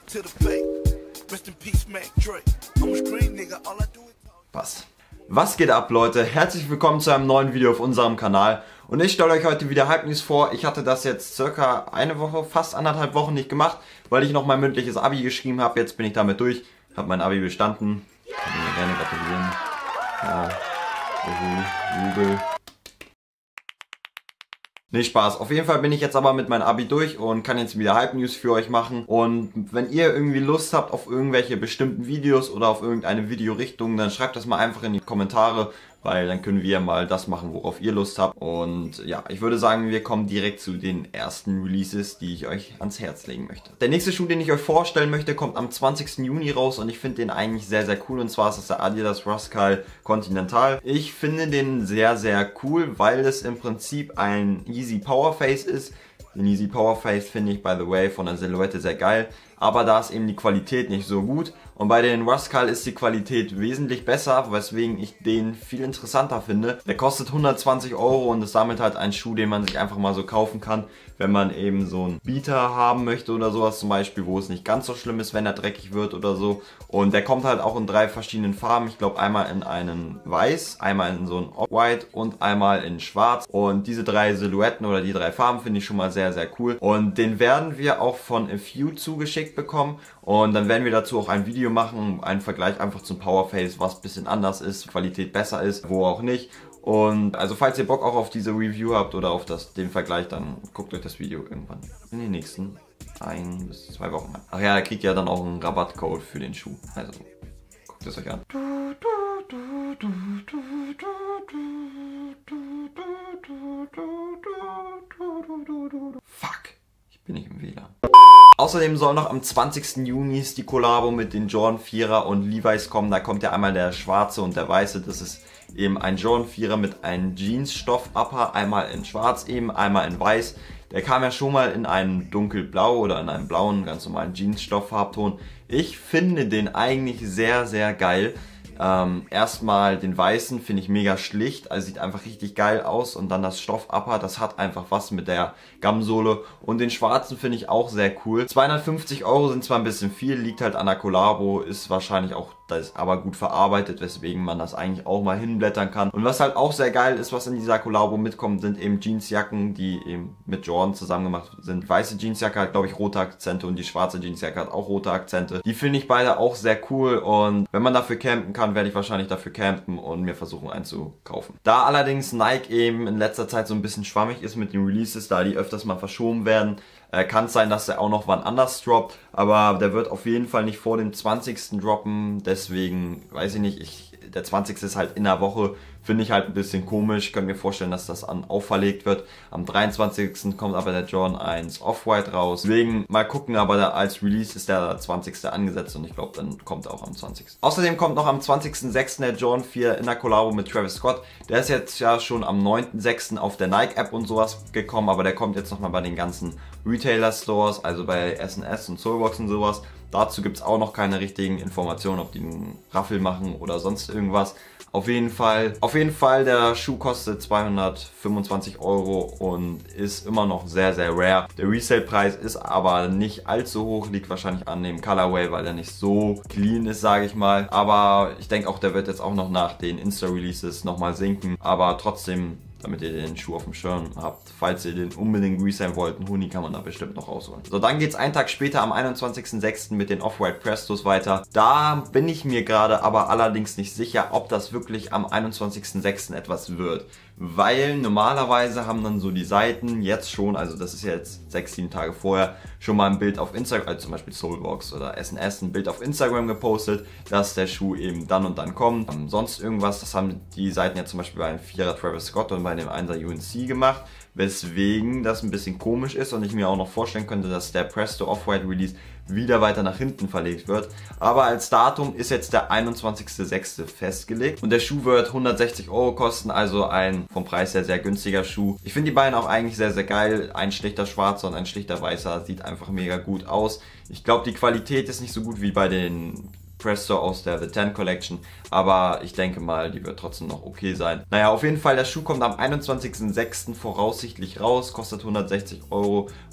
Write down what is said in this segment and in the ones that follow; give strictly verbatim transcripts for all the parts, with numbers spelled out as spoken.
Passt. Was geht ab, Leute? Herzlich willkommen zu einem neuen Video auf unserem Kanal. Und ich stelle euch heute wieder Hype News vor. Ich hatte das jetzt circa eine Woche, fast anderthalb Wochen nicht gemacht, weil ich noch mein mündliches Abi geschrieben habe. Jetzt bin ich damit durch, habe mein Abi bestanden. Kann ich mir gerne gratulieren. Ja, juhu, Jubel. Nee, Spaß. Auf jeden Fall bin ich jetzt aber mit meinem Abi durch und kann jetzt wieder Hype News für euch machen. Und wenn ihr irgendwie Lust habt auf irgendwelche bestimmten Videos oder auf irgendeine Videorichtung, dann schreibt das mal einfach in die Kommentare, weil dann können wir mal das machen, worauf ihr Lust habt. Und ja, ich würde sagen, wir kommen direkt zu den ersten Releases, die ich euch ans Herz legen möchte. Der nächste Schuh, den ich euch vorstellen möchte, kommt am zwanzigsten Juni raus und ich finde den eigentlich sehr, sehr cool. Und zwar ist das der Adidas Rascal Continental. Ich finde den sehr, sehr cool, weil es im Prinzip ein Yeezy Powerface ist. Den Yeezy Powerface finde ich, by the way, von der Silhouette sehr geil. Aber da ist eben die Qualität nicht so gut. Und bei den Rascal ist die Qualität wesentlich besser, weswegen ich den viel interessanter finde. Der kostet hundertzwanzig Euro und ist damit halt ein Schuh, den man sich einfach mal so kaufen kann, wenn man eben so einen Beater haben möchte oder sowas zum Beispiel, wo es nicht ganz so schlimm ist, wenn er dreckig wird oder so. Und der kommt halt auch in drei verschiedenen Farben. Ich glaube einmal in einen Weiß, einmal in so ein Off-White und einmal in Schwarz. Und diese drei Silhouetten oder die drei Farben finde ich schon mal sehr, sehr cool. Und den werden wir auch von A Few zugeschickt bekommen. Und dann werden wir dazu auch ein Video machen, einen Vergleich einfach zum Powerface, was ein bisschen anders ist, Qualität besser ist, wo auch nicht. Und also falls ihr Bock auch auf diese Review habt oder auf das, den Vergleich, dann guckt euch das Video irgendwann in den nächsten ein bis zwei Wochen an. Ach ja, da kriegt ihr dann auch einen Rabattcode für den Schuh. Also guckt es euch an. Fuck, ich bin nicht im W L A N. Außerdem soll noch am zwanzigsten Juni die Kollabo mit den Jordan vierer und Levi's kommen. Da kommt ja einmal der schwarze und der weiße. Das ist eben ein Jordan vierer mit einem Jeansstoff-Upper. Einmal in schwarz eben, einmal in weiß. Der kam ja schon mal in einem dunkelblau oder in einem blauen, ganz normalen Jeansstoff-Farbton. Ich finde den eigentlich sehr, sehr geil. Ähm, erstmal den weißen finde ich mega schlicht, also sieht einfach richtig geil aus, und dann das Stoff-Upper, das hat einfach was mit der Gamsohle, und den schwarzen finde ich auch sehr cool. zweihundertfünfzig Euro sind zwar ein bisschen viel, liegt halt an der Kollabo, ist wahrscheinlich auch, das ist aber gut verarbeitet, weswegen man das eigentlich auch mal hinblättern kann. Und was halt auch sehr geil ist, was in dieser Kollabo mitkommt, sind eben Jeansjacken, die eben mit Jordan zusammen gemacht sind. Die weiße Jeansjacke hat, glaube ich, rote Akzente und die schwarze Jeansjacke hat auch rote Akzente. Die finde ich beide auch sehr cool, und wenn man dafür campen kann, werde ich wahrscheinlich dafür campen und mir versuchen einzukaufen. Da allerdings Nike eben in letzter Zeit so ein bisschen schwammig ist mit den Releases, da die öfters mal verschoben werden, äh, kann es sein, dass der auch noch wann anders droppt, aber der wird auf jeden Fall nicht vor dem zwanzigsten droppen, deswegen weiß ich nicht, ich, der zwanzigste ist halt in der Woche, finde ich halt ein bisschen komisch. Ich kann mir vorstellen, dass das an auferlegt wird. Am dreiundzwanzigsten kommt aber der Jordan eins Off-White raus. Deswegen mal gucken, aber da als Release ist der zwanzigste angesetzt und ich glaube, dann kommt er auch am zwanzigsten Außerdem kommt noch am zwanzigsten sechsten der Jordan vier in der Kollabo mit Travis Scott. Der ist jetzt ja schon am neunten sechsten auf der Nike-App und sowas gekommen, aber der kommt jetzt nochmal bei den ganzen Retailer-Stores, also bei S und S und Soulbox und sowas. Dazu gibt es auch noch keine richtigen Informationen, ob die einen Raffel machen oder sonst irgendwas. Auf jeden Fall, auf jeden Fall, der Schuh kostet zweihundertfünfundzwanzig Euro und ist immer noch sehr, sehr rare. Der Resale-Preis ist aber nicht allzu hoch, liegt wahrscheinlich an dem Colorway, weil der nicht so clean ist, sage ich mal. Aber ich denke auch, der wird jetzt auch noch nach den Insta-Releases nochmal sinken. Aber trotzdem, damit ihr den Schuh auf dem Schirm habt, falls ihr den unbedingt resellen wollt, einen Huni kann man da bestimmt noch rausholen. So, dann geht es einen Tag später am einundzwanzigsten sechsten mit den Off-White Prestos weiter. Da bin ich mir gerade aber allerdings nicht sicher, ob das wirklich am einundzwanzigsten sechsten etwas wird. Weil normalerweise haben dann so die Seiten jetzt schon, also das ist ja jetzt sechs, sieben Tage vorher, schon mal ein Bild auf Instagram, also zum Beispiel Soulbox oder S und S, ein Bild auf Instagram gepostet, dass der Schuh eben dann und dann kommt. Um, sonst irgendwas, das haben die Seiten ja zum Beispiel bei einem vierer Travis Scott und bei dem einser U N C gemacht, weswegen das ein bisschen komisch ist und ich mir auch noch vorstellen könnte, dass der Presto Off-White Release wieder weiter nach hinten verlegt wird. Aber als Datum ist jetzt der einundzwanzigste sechste festgelegt und der Schuh wird hundertsechzig Euro kosten, also ein vom Preis her sehr günstiger Schuh. Ich finde die beiden auch eigentlich sehr, sehr geil. Ein schlichter schwarzer und ein schlichter weißer sieht einfach mega gut aus. Ich glaube, die Qualität ist nicht so gut wie bei den Presto aus der The Ten Collection, aber ich denke mal, die wird trotzdem noch okay sein. Naja, auf jeden Fall, der Schuh kommt am einundzwanzigsten sechsten voraussichtlich raus, kostet hundertsechzig Euro,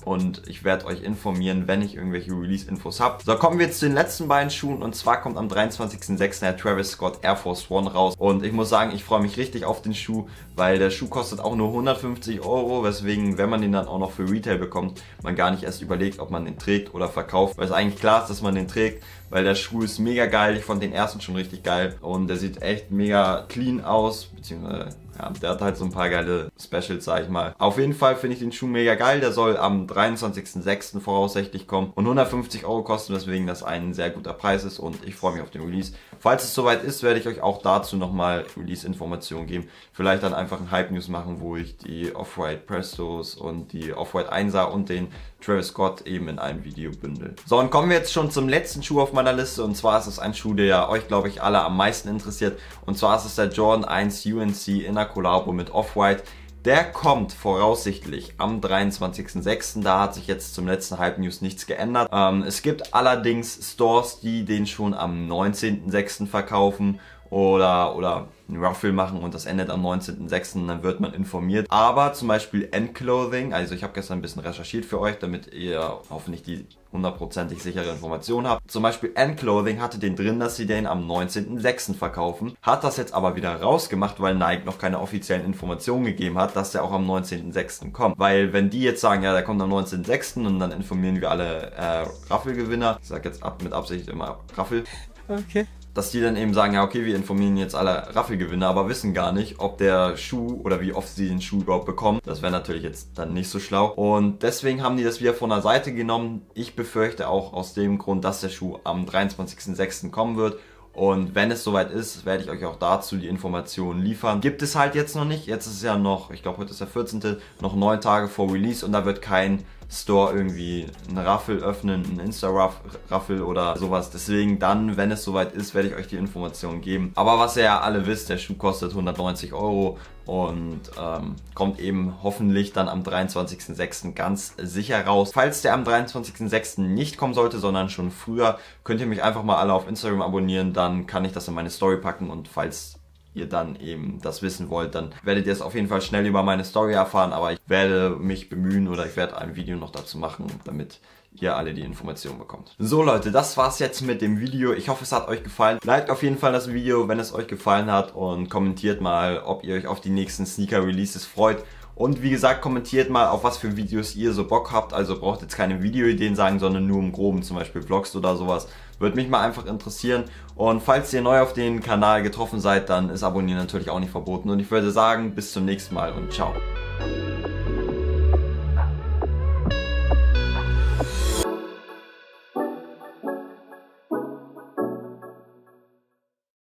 und ich werde euch informieren, wenn ich irgendwelche Release-Infos habe. So, kommen wir jetzt zu den letzten beiden Schuhen und zwar kommt am dreiundzwanzigsten sechsten der Travis Scott Air Force One raus und ich muss sagen, ich freue mich richtig auf den Schuh, weil der Schuh kostet auch nur hundertfünfzig Euro, weswegen, wenn man den dann auch noch für Retail bekommt, man gar nicht erst überlegt, ob man den trägt oder verkauft, weil es eigentlich klar ist, dass man den trägt, weil der Schuh ist mega geil. Ich fand den ersten schon richtig geil und der sieht echt mega clean aus, beziehungsweise ja, der hat halt so ein paar geile Specials, sag ich mal. Auf jeden Fall finde ich den Schuh mega geil. Der soll am dreiundzwanzigsten sechsten voraussichtlich kommen und hundertfünfzig Euro kosten, weswegen das ein sehr guter Preis ist und ich freue mich auf den Release. Falls es soweit ist, werde ich euch auch dazu nochmal Release-Informationen geben. Vielleicht dann einfach ein Hype-News machen, wo ich die Off-White Prestos und die Off-White Einser und den Travis Scott eben in einem Video bündel. So, und kommen wir jetzt schon zum letzten Schuh auf meiner Liste und zwar ist es ein Schuh, der euch, glaube ich, alle am meisten interessiert und zwar ist es der Jordan eins U N C in der Kollabo mit Off-White. Der kommt voraussichtlich am dreiundzwanzigsten sechsten Da hat sich jetzt zum letzten Hype News nichts geändert. Ähm, es gibt allerdings Stores, die den schon am neunzehnten sechsten verkaufen oder, oder ein Ruffle machen und das endet am neunzehnten sechsten Dann wird man informiert. Aber zum Beispiel N-Clothing, also ich habe gestern ein bisschen recherchiert für euch, damit ihr hoffentlich die hundertprozentig sichere Information habt. Zum Beispiel N-Clothing hatte den drin, dass sie den am neunzehnten sechsten verkaufen. Hat das jetzt aber wieder rausgemacht, weil Nike noch keine offiziellen Informationen gegeben hat, dass der auch am neunzehnten sechsten kommt. Weil wenn die jetzt sagen, ja, der kommt am neunzehnten sechsten und dann informieren wir alle äh, Raffle-Gewinner, ich sag jetzt ab, mit Absicht immer Raffle. Okay. Dass die dann eben sagen, ja okay, wir informieren jetzt alle Raffle-Gewinner, aber wissen gar nicht, ob der Schuh oder wie oft sie den Schuh überhaupt bekommen. Das wäre natürlich jetzt dann nicht so schlau. Und deswegen haben die das wieder von der Seite genommen. Ich befürchte auch aus dem Grund, dass der Schuh am dreiundzwanzigsten sechsten kommen wird. Und wenn es soweit ist, werde ich euch auch dazu die Informationen liefern. Gibt es halt jetzt noch nicht. Jetzt ist es ja noch, ich glaube heute ist der vierzehnte noch neun Tage vor Release und da wird kein Store irgendwie ein Raffle öffnen, ein Insta-Raffle oder sowas. Deswegen dann, wenn es soweit ist, werde ich euch die Informationen geben. Aber was ihr ja alle wisst, der Schuh kostet hundertneunzig Euro und ähm, kommt eben hoffentlich dann am dreiundzwanzigsten sechsten ganz sicher raus. Falls der am dreiundzwanzigsten sechsten nicht kommen sollte, sondern schon früher, könnt ihr mich einfach mal alle auf Instagram abonnieren, dann kann ich das in meine Story packen und falls ihr dann eben das wissen wollt, dann werdet ihr es auf jeden Fall schnell über meine Story erfahren, aber ich werde mich bemühen oder ich werde ein Video noch dazu machen, damit ihr alle die Informationen bekommt. So Leute, das war's jetzt mit dem Video. Ich hoffe, es hat euch gefallen. Liked auf jeden Fall das Video, wenn es euch gefallen hat und kommentiert mal, ob ihr euch auf die nächsten Sneaker-Releases freut. Und wie gesagt, kommentiert mal, auf was für Videos ihr so Bock habt. Also braucht jetzt keine Videoideen sagen, sondern nur im Groben, zum Beispiel Vlogs oder sowas. Würde mich mal einfach interessieren. Und falls ihr neu auf den Kanal getroffen seid, dann ist Abonnieren natürlich auch nicht verboten. Und ich würde sagen, bis zum nächsten Mal und ciao.